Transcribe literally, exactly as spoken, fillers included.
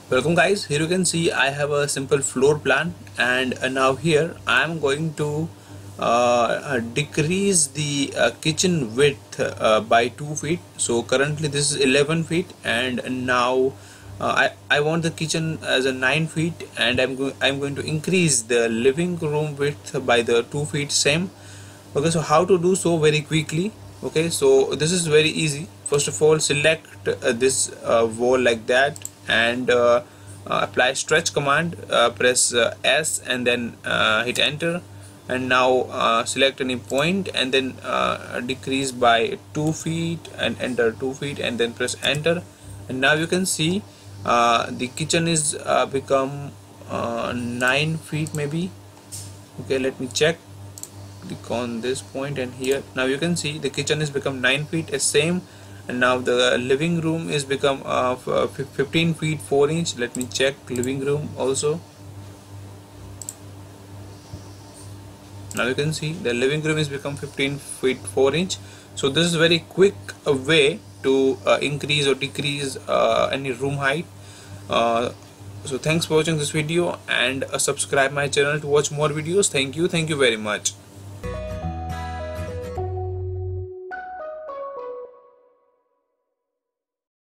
Welcome guys, here you can see I have a simple floor plan, and uh, now here I am going to uh, uh, decrease the uh, kitchen width uh, by two feet. So currently this is eleven feet, and now uh, I, I want the kitchen as a nine feet, and I'm, go I'm going to increase the living room width by the two feet same. Okay, so how to do so very quickly? Okay, so this is very easy. First of all, select uh, this uh, wall like that, and uh, uh, apply stretch command, uh, press uh, S and then uh, hit enter, and now uh, select any point and then uh, decrease by two feet and enter two feet and then press enter, and now you can see uh, the kitchen is uh, become uh, nine feet maybe. Okay, let me check. Click on this point, and here now you can see the kitchen is become nine feet as same, and now the living room is become uh, fifteen feet four inch. Let me check living room also. Now you can see the living room is become fifteen feet four inch. So this is very quick a way to uh, increase or decrease uh, any room height. uh, so thanks for watching this video, and uh, subscribe my channel to watch more videos. Thank you thank you very much.